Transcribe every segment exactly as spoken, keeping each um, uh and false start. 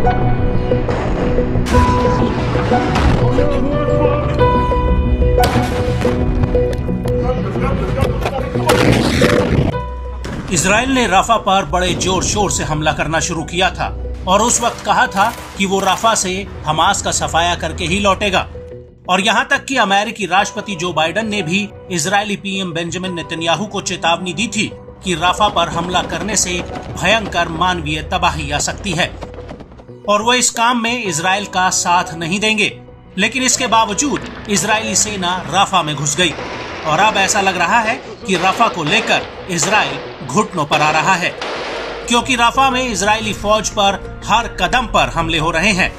Israel ने Rafa पर बड़े जोर शोर से हमला करना शुरू किया था और उस वक्त कहा था कि वो राफा से हमास का सफाया करके ही लौटेगा। और यहाँ तक कि अमेरिकी राष्ट्रपति जो बाइडेन ने भी इजरायली पीएम बेंजामिन नेतन्याहू को चेतावनी दी थी कि राफा पर हमला करने से भयंकर मानवीय तबाही आ सकती है और वो इस काम में इजराइल का साथ नहीं देंगे। लेकिन इसके बावजूद इजरायली सेना राफा में घुस गई और अब ऐसा लग रहा है कि राफा को लेकर इजराइल घुटनों पर आ रहा है, क्योंकि राफा में इजरायली फौज पर हर कदम पर हमले हो रहे हैं।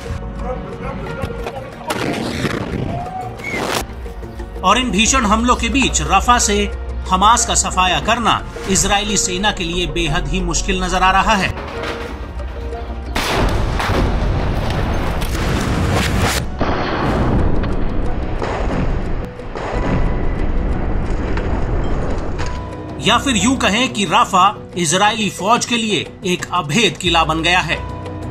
और इन भीषण हमलों के बीच राफा से हमास का सफाया करना इजरायली सेना के लिए बेहद ही मुश्किल नजर आ रहा है। या फिर यूं कहें कि राफा इजरायली फौज के लिए एक अभेद किला बन गया है।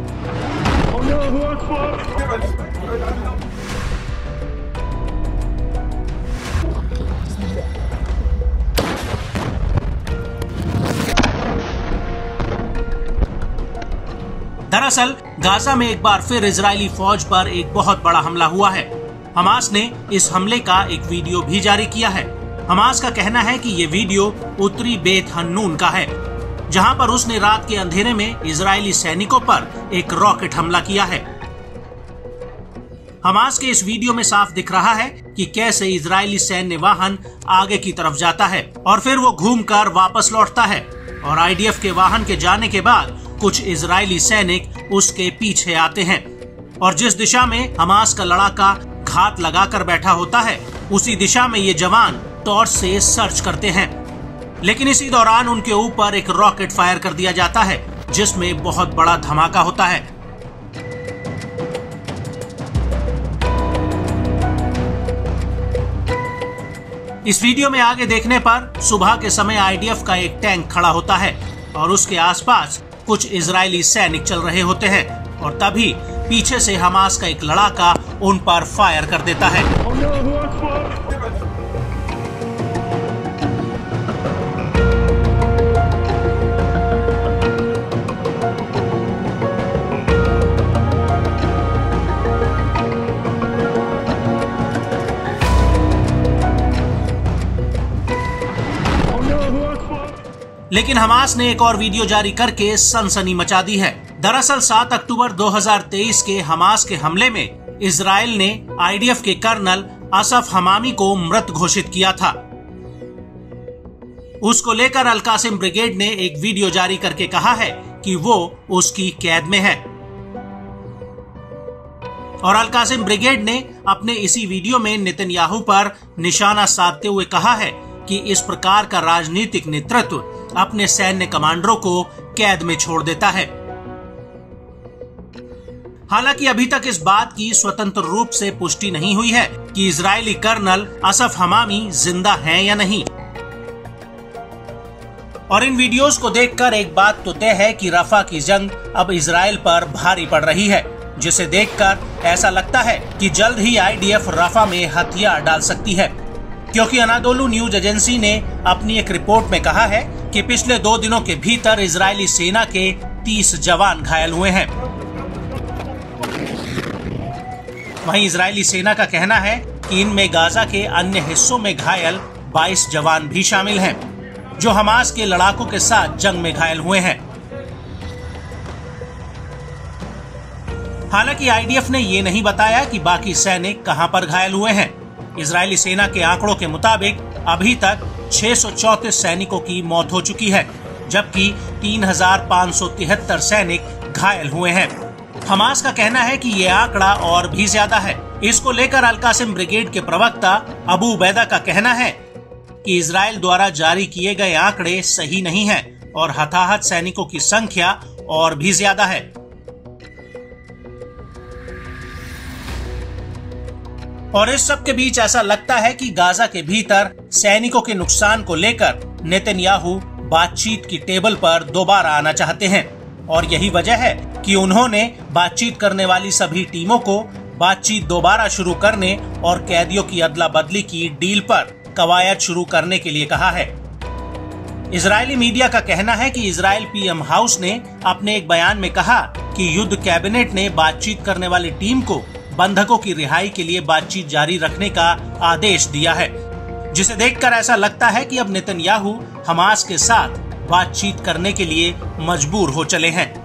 दरअसल गाजा में एक बार फिर इजरायली फौज पर एक बहुत बड़ा हमला हुआ है। हमास ने इस हमले का एक वीडियो भी जारी किया है। हमास का कहना है कि ये वीडियो उत्तरी बेत हन्नून का है, जहां पर उसने रात के अंधेरे में इजरायली सैनिकों पर एक रॉकेट हमला किया है। हमास के इस वीडियो में साफ दिख रहा है कि कैसे इजरायली सैन्य वाहन आगे की तरफ जाता है और फिर वो घूमकर वापस लौटता है और आईडीएफ के वाहन के जाने के बाद कुछ इजरायली सैनिक उसके पीछे आते हैं और जिस दिशा में हमास का लड़ाका घात लगाकर बैठा होता है उसी दिशा में ये जवान टॉर्च से सर्च करते हैं। लेकिन इसी दौरान उनके ऊपर एक रॉकेट फायर कर दिया जाता है, जिसमें बहुत बड़ा धमाका होता है। इस वीडियो में आगे देखने पर सुबह के समय आईडीएफ का एक टैंक खड़ा होता है और उसके आसपास कुछ इजरायली सैनिक चल रहे होते हैं और तभी पीछे से हमास का एक लड़ाका उन पर फायर कर देता है। लेकिन हमास ने एक और वीडियो जारी करके सनसनी मचा दी है। दरअसल सात अक्टूबर दो हज़ार तेईस के हमास के हमले में इजराइल ने आईडीएफ के कर्नल असफ हमामी को मृत घोषित किया था। उसको लेकर अल कासिम ब्रिगेड ने एक वीडियो जारी करके कहा है कि वो उसकी कैद में है और अल कासिम ब्रिगेड ने अपने इसी वीडियो में नेतन्याहू पर निशाना साधते हुए कहा है कि इस प्रकार का राजनीतिक नेतृत्व अपने सैन्य कमांडरों को कैद में छोड़ देता है। हालांकि अभी तक इस बात की स्वतंत्र रूप से पुष्टि नहीं हुई है कि इजरायली कर्नल असफ हमामी जिंदा हैं या नहीं। और इन वीडियोस को देखकर एक बात तो तय है कि रफा की जंग अब इजराइल पर भारी पड़ रही है, जिसे देखकर ऐसा लगता है कि जल्द ही आईडीएफ रफा में हथियार डाल सकती है, क्योंकि अनादोलू न्यूज एजेंसी ने अपनी एक रिपोर्ट में कहा है कि पिछले दो दिनों के भीतर इजरायली सेना के तीस जवान घायल हुए हैं। वहीं इजरायली सेना का कहना है कि इनमें गाजा के अन्य हिस्सों में घायल बाईस जवान भी शामिल हैं, जो हमास के लड़ाकों के साथ जंग में घायल हुए हैं। हालांकि आईडीएफ ने ये नहीं बताया कि बाकी सैनिक कहां पर घायल हुए हैं। इजरायली सेना के आंकड़ों के मुताबिक अभी तक छह सौ चौंतीस सैनिकों की मौत हो चुकी है, जबकि तीन हजार पाँच सौ तिहत्तर सैनिक घायल हुए हैं। हमास का कहना है कि ये आंकड़ा और भी ज्यादा है। इसको लेकर अल कासिम ब्रिगेड के प्रवक्ता अबू उबैदा का कहना है कि इजराइल द्वारा जारी किए गए आंकड़े सही नहीं हैं और हताहत सैनिकों की संख्या और भी ज्यादा है। और इस सब के बीच ऐसा लगता है कि गाजा के भीतर सैनिकों के नुकसान को लेकर नेतन्याहू बातचीत की टेबल पर दोबारा आना चाहते हैं और यही वजह है कि उन्होंने बातचीत करने वाली सभी टीमों को बातचीत दोबारा शुरू करने और कैदियों की अदला बदली की डील पर कवायद शुरू करने के लिए कहा है। इजरायली मीडिया का कहना है कि इजरायल पीएम हाउस ने अपने एक बयान में कहा कि युद्ध कैबिनेट ने बातचीत करने वाली टीम को बंधकों की रिहाई के लिए बातचीत जारी रखने का आदेश दिया है, जिसे देखकर ऐसा लगता है कि अब नेतन्याहू हमास के साथ बातचीत करने के लिए मजबूर हो चले हैं।